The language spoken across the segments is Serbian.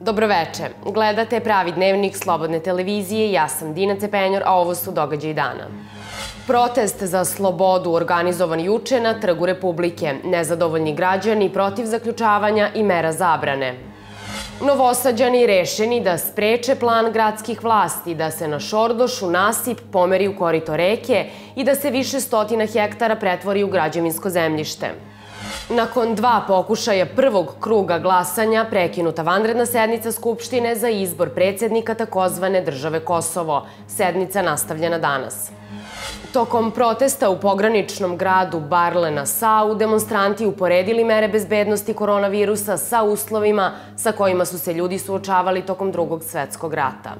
Dobroveče. Gledate Pravi dnevnik Slobodne televizije, ja sam Dina Cepenjor, a ovo su događaji dana. Protest za slobodu organizovan juče na Trgu Republike, nezadovoljni građani protiv zaključavanja i mera zabrane. Novosađani rešeni da spreče plan gradskih vlasti, da se na Šordošu nasip pomeri u korito reke i da se više stotina hektara pretvori u građevinsko zemljište. Nakon 2 pokušaja prvog kruga glasanja, prekinuta vanredna sednica Skupštine za izbor predsjednika takozvane države Kosovo. Sednica nastavljena danas. Tokom protesta u pograničnom gradu Barle na Sau, demonstranti uporedili mere bezbednosti koronavirusa sa uslovima sa kojima su se ljudi suočavali tokom Drugog svetskog rata.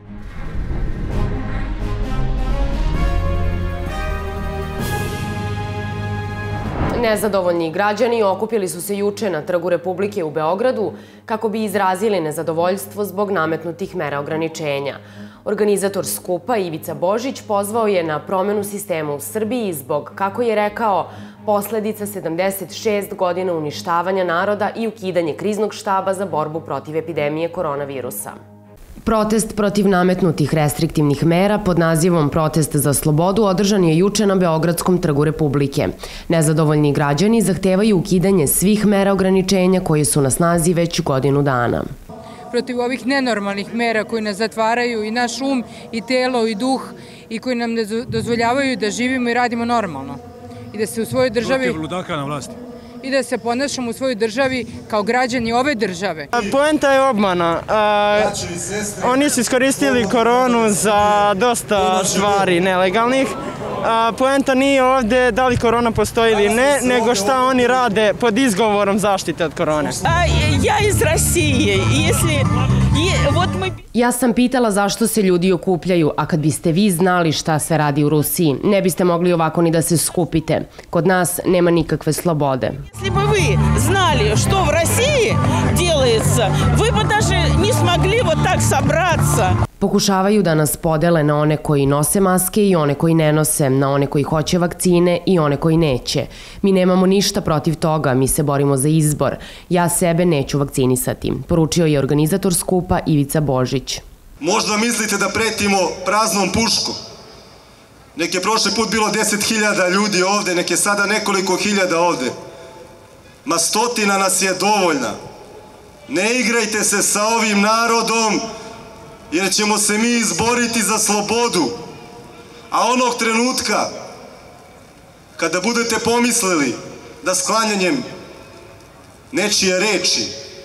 Nezadovoljni građani okupili su se juče na Trgu Republike u Beogradu kako bi izrazili nezadovoljstvo zbog nametnutih mera ograničenja. Organizator skupa Ivica Božić pozvao je na promenu sistema u Srbiji zbog, kako je rekao, posledica 76 godina uništavanja naroda i ukidanje kriznog štaba za borbu protiv epidemije koronavirusa. Protest protiv nametnutih restriktivnih mera pod nazivom Protest za slobodu održan je juče na Beogradskom Trgu Republike. Nezadovoljni građani zahtevaju ukidanje svih mera ograničenja koje su na snazi već godinu dana. Protiv ovih nenormalnih mera koji nas zatvaraju i naš um i telo i duh i koji nam ne dozvoljavaju da živimo i radimo normalno. I da se u svojoj državi... Protiv ludaka na vlasti. I da se ponašamo u svojoj državi kao građani ove države. Poenta je obmana. Oni su iskoristili koronu za dosta stvari nelegalnih. Poenta nije ovdje da li korona postoji ili ne, nego šta oni rade pod izgovorom zaštite od korone. Ja iz Rusije. Ja sam pitala zašto se ljudi okupljaju, a kad biste vi znali šta se radi u Rusiji, ne biste mogli ovako ni da se skupite. Kod nas nema nikakve slobode. Если бы вы знали, что в России делается, вы бы даже не смогли вот так собраться. Pokušavaju da nas podele na one koji nose maske i one koji ne nose, na one koji hoće vakcine i one koji neće. Mi nemamo ništa protiv toga, mi se borimo za izbor. Ja sebe neću vakcinisati, poručio je organizator skupa Ivica Božić. Možda mislite da pretimo praznom puškom. Nek je prošli put bilo 10.000 ljudi ovde, nek je sada nekoliko hiljada ovde. Ma stotina nas je dovoljna. Ne igrajte se sa ovim narodom, jer ćemo se mi izboriti za slobodu. A onog trenutka, kada budete pomislili da sklanjanjem nečije reči,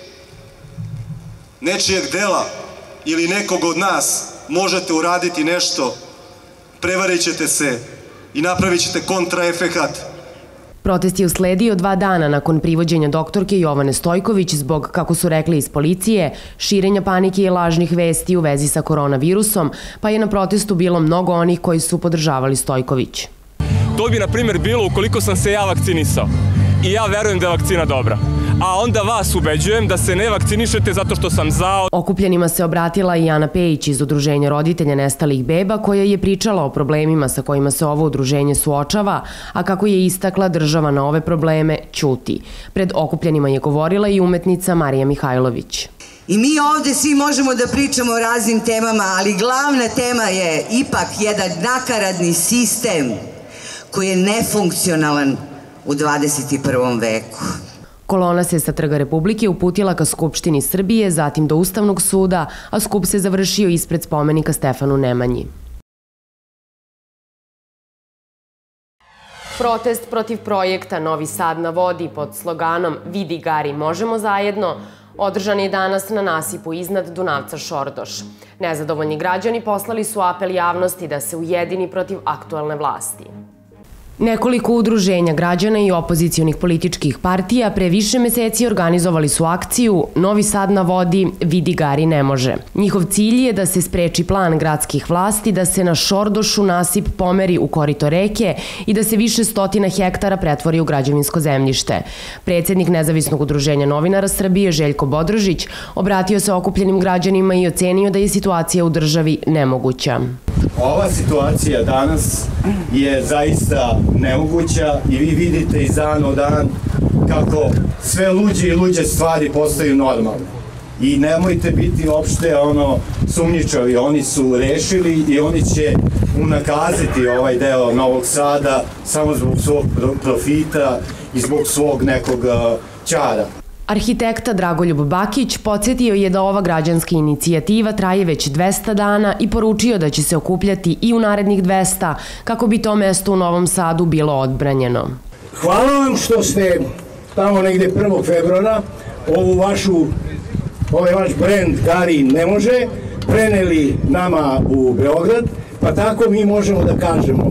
nečijeg dela ili nekog od nas možete uraditi nešto, prevarit ćete se i napravit ćete kontraefekat. Protest je usledio 2 dana nakon privođenja doktorke Jovane Stojković zbog, kako su rekli iz policije, širenja panike i lažnih vesti u vezi sa koronavirusom, pa je na protestu bilo mnogo onih koji su podržavali Stojković. To bi, na primjer, bilo ukoliko sam se ja vakcinisao i ja verujem da je vakcina dobra. A onda vas ubeđujem da se ne vakcinišete zato što sam zao. Okupljenima se obratila i Ana Pejić iz Udruženja roditelja nestalih beba, koja je pričala o problemima sa kojima se ovo udruženje suočava, a kako je istakla, država na ove probleme ćuti. Pred okupljenima je govorila i umetnica Marija Mihajlović. I mi ovdje svi možemo da pričamo o raznim temama, ali glavna tema je ipak jedan nakaradni sistem koji je nefunkcionalan u 21. veku. Kolona se sa Trga Republike uputila ka Skupštini Srbije, zatim do Ustavnog suda, a skup se završio ispred spomenika Stefanu Nemanji. Protest protiv projekta Novi Sad na vodi pod sloganom Vidi Gari, možemo zajedno, održan je danas na nasipu iznad Dunavca Šordoš. Nezadovoljni građani poslali su apel javnosti da se ujedini protiv aktuelne vlasti. Nekoliko udruženja građana i opozicionih političkih partija pre više meseci organizovali su akciju Novi Sad na vodi, Vidi Gari ne može. Njihov cilj je da se spreči plan gradskih vlasti, da se na Šordošu nasip pomeri u korito reke i da se više stotina hektara pretvori u građevinsko zemljište. Predsjednik Nezavisnog udruženja novinara Srbije Željko Bodrožić obratio se okupljenim građanima i ocenio da je situacija u državi nemoguća. Ova situacija danas je zaista nemoguća i vi vidite iz dana u dan kako sve luđe i luđe stvari postaju normalne. i nemojte biti opšte sumnjičavi, oni su rešili i oni će unakaziti ovaj deo Novog Sada samo zbog svog profita i zbog svog nekog ćara. Arhitekta Dragoljub Bakić podsjetio je da ova građanska inicijativa traje već 200 dana i poručio da će se okupljati i u narednih 200 kako bi to mesto u Novom Sadu bilo odbranjeno. Hvala vam što ste tamo negde 1. februara ovaj vaš brend Gari ne može preneli nama u Beograd, pa tako mi možemo da kažemo: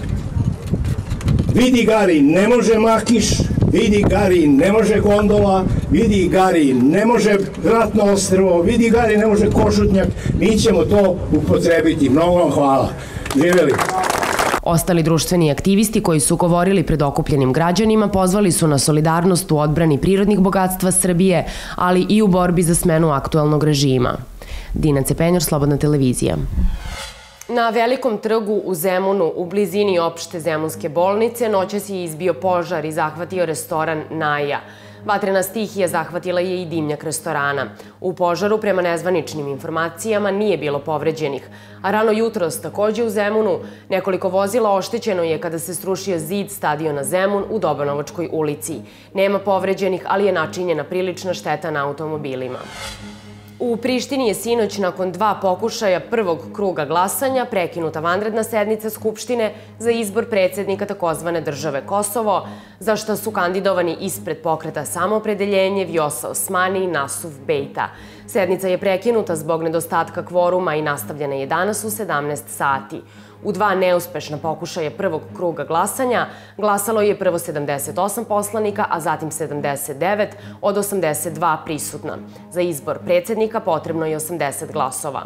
vidi Gari ne može Makiš, vidi Gari ne može gondola, vidi Gari ne može Ratno ostrvo, vidi Gari ne može Košutnjak, mi ćemo to upotrebiti. Mnogo vam hvala. Živeli! Ostali društveni aktivisti koji su govorili pred okupljenim građanima pozvali su na solidarnost u odbrani prirodnih bogatstva Srbije, ali i u borbi za smenu aktuelnog režima. Dina Cepenjor, Slobodna televizija. Na Velikom trgu u Zemunu, u blizini opšte Zemunske bolnice, noćas je izbio požar i zahvatio restoran Naja. Vatrena stihija zahvatila je i dimnjak restorana. U požaru, prema nezvaničnim informacijama, nije bilo povređenih. A rano jutros, takođe u Zemunu, nekoliko vozila oštećeno je kada se srušio zid stadiona Zemun u Dobanovačkoj ulici. Nema povređenih, ali je načinjena prilična šteta na automobilima. U Prištini je sinoć nakon 2 pokušaja prvog kruga glasanja prekinuta vanredna sednica Skupštine za izbor predsednika takozvane države Kosovo, za što su kandidovani ispred pokreta Samoopredeljenje Vjosa Osmani i Nasuf Bejta. Sednica je prekinuta zbog nedostatka kvoruma i nastavljena je danas u 17 sati. U 2 neuspešna pokušaja prvog kruga glasanja glasalo je prvo 78 poslanika, a zatim 79 od 82 prisutna. Za izbor predsednika potrebno je 80 glasova.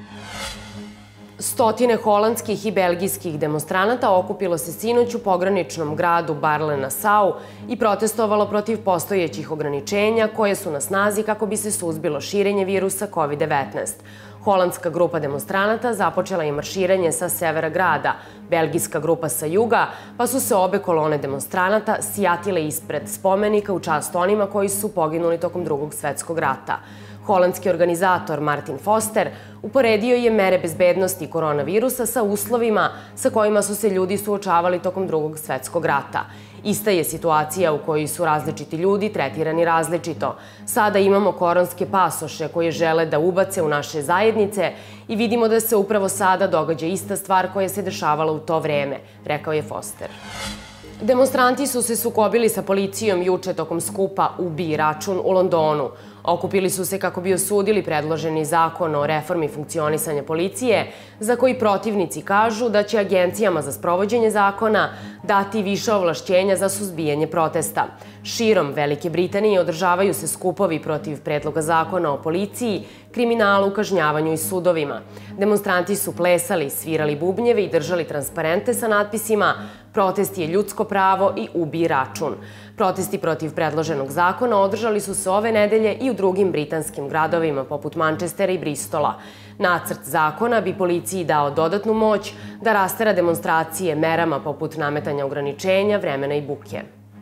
Stotine holandskih i belgijskih demonstranata okupilo se sinoć u pograničnom gradu Barle-Nassau i protestovalo protiv postojećih ograničenja koje su na snazi kako bi se suzbilo širenje virusa COVID-19. Holandska grupa demonstranata započela je marširanje sa severa grada, belgijska grupa sa juga, pa su se obe kolone demonstranata sjatile ispred spomenika u čast onima koji su poginuli tokom Drugog svetskog rata. Holandski organizator Martin Foster uporedio je mere bezbednosti koronavirusa sa uslovima sa kojima su se ljudi suočavali tokom Drugog svetskog rata. Ista je situacija u kojoj su različiti ljudi tretirani različito. Sada imamo koronske pasoše koje žele da ubace u naše zajednice i vidimo da se upravo sada događa ista stvar koja se dešavala u to vreme, rekao je Foster. Demonstranti su se sukobili sa policijom juče tokom skupa Ubij račun u Londonu. Okupili su se kako bi osudili predloženi zakon o reformi funkcionisanja policije, za koji protivnici kažu da će agencijama za sprovođenje zakona dati više ovlašćenja za suzbijanje protesta. Širom Velike Britanije održavaju se skupovi protiv predloga zakona o policiji, kriminalu, kažnjavanju i sudovima. Demonstranti su plesali, svirali bubnjeve i držali transparente sa natpisima "Protest je ljudsko pravo" i "Ubij račun". Protesti protiv predloženog zakona održali su se ove nedelje i u drugim britanskim gradovima poput Manchestera i Bristola. Nacrt zakona bi policiji dao dodatnu moć da rastera demonstracije merama poput nametanja ograničenja, vremena i buke.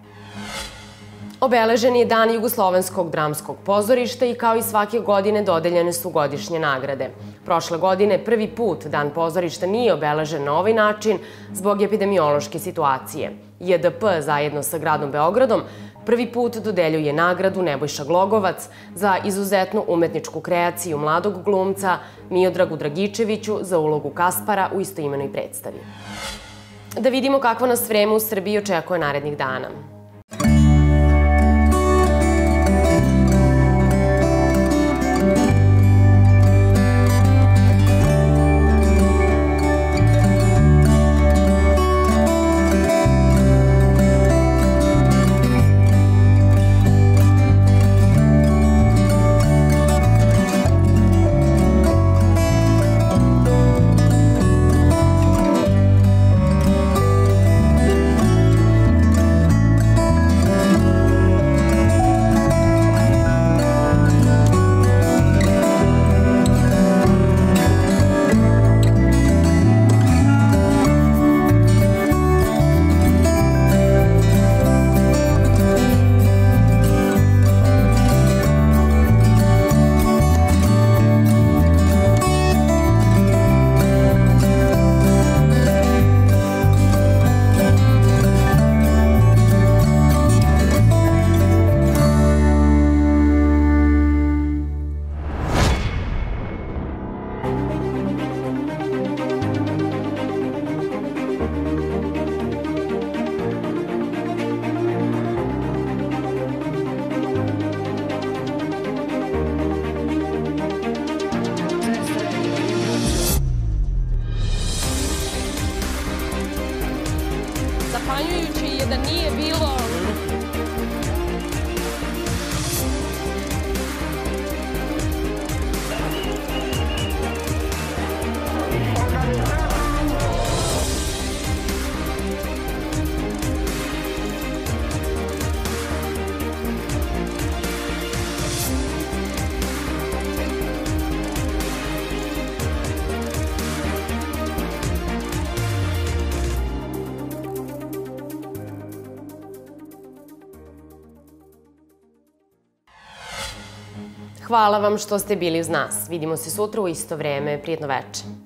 Obeležen je Dan Jugoslovenskog dramskog pozorišta i kao i svake godine dodeljene su godišnje nagrade. Prošle godine prvi put Dan pozorišta nije obeležen na ovaj način zbog epidemiološke situacije. JDP zajedno sa gradom Beogradom prvi put dodeljuje nagradu Nebojša Glogovac za izuzetnu umetničku kreaciju mladog glumca Miodragu Dragičeviću za ulogu Kaspara u istoimenoj predstavi. Da vidimo kakvo nas vreme u Srbiji očekuje narednih dana. Hvala vam što ste bili uz nas. Vidimo se sutra u isto vreme. Prijetno veče.